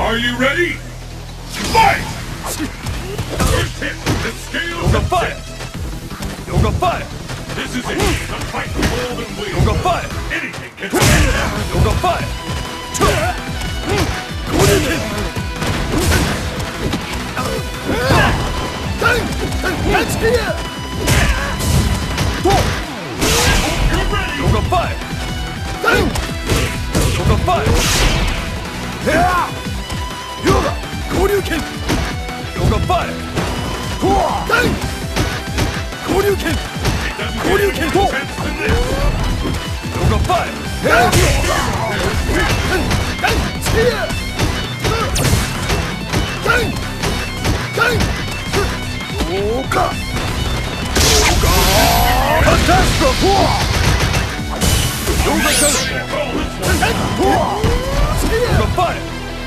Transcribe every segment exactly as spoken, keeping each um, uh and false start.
Are you ready? Fight! First hit, the scale Yoga fire! Yoga fire! This is it, the fight for golden wheel. Yoga fire! Anything can happen. Yoga fire! Let's here! You're ready! Yoga fire! Yoga fire! Yoga! Koryuken! Yoga fire! Koryuken! Koryuken! Yoga fire! Yoga! Catastrophe! Yoga Yoga fire!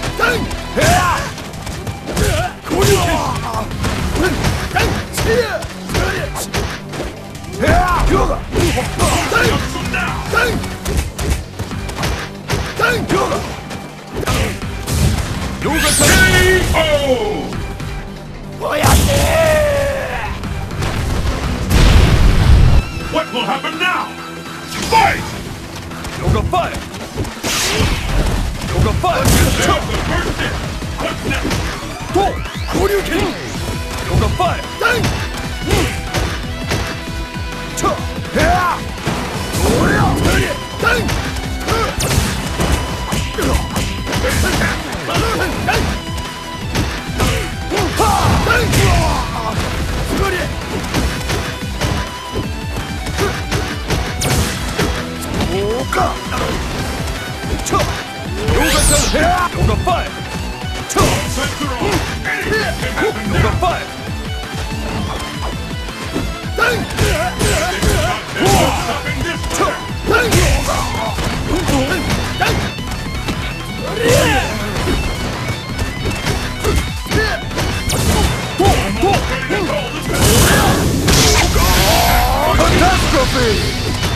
What will happen now? Fight! Yoga fire! Yoga fire! There's the first hit. What's next? Koryuken! Yoga fire! Yoga fire! Yoga fire! Stopping this one. Catastrophe!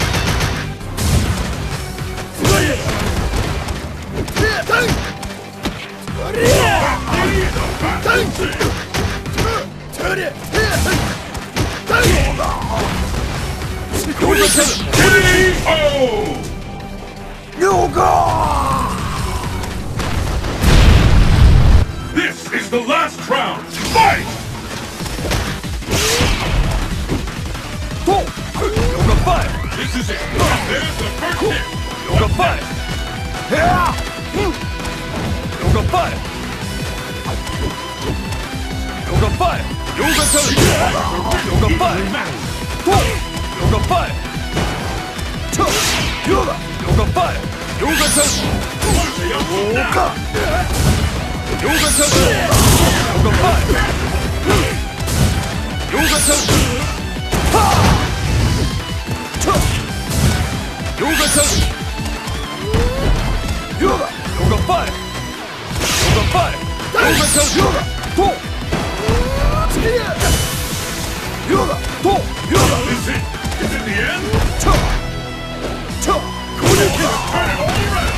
Yoga! This is the last round. Fight! Yoga fire! This is it. There's the first hit. Yoga fire! Yoga fire! Yoga fire! Yoga turn! Yoga fire! Yoga fire! Yoga! Yoga fire! Yoga turn! Yoga! Yoga turn! Yoga fire! Yoga turn! Yoga turn! Yoga! Yoga fire! Yoga fire! Yoga turn! Yoga! To! Yoga! To! Yoga! Is it? Is it the end? Cha! Cha! Koryuken! Turn it all around.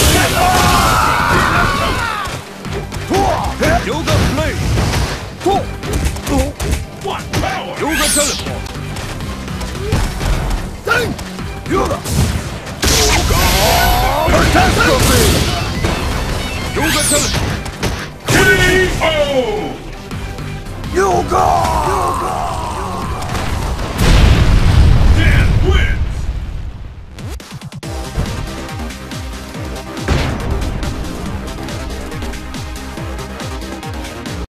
Yoga blade! To!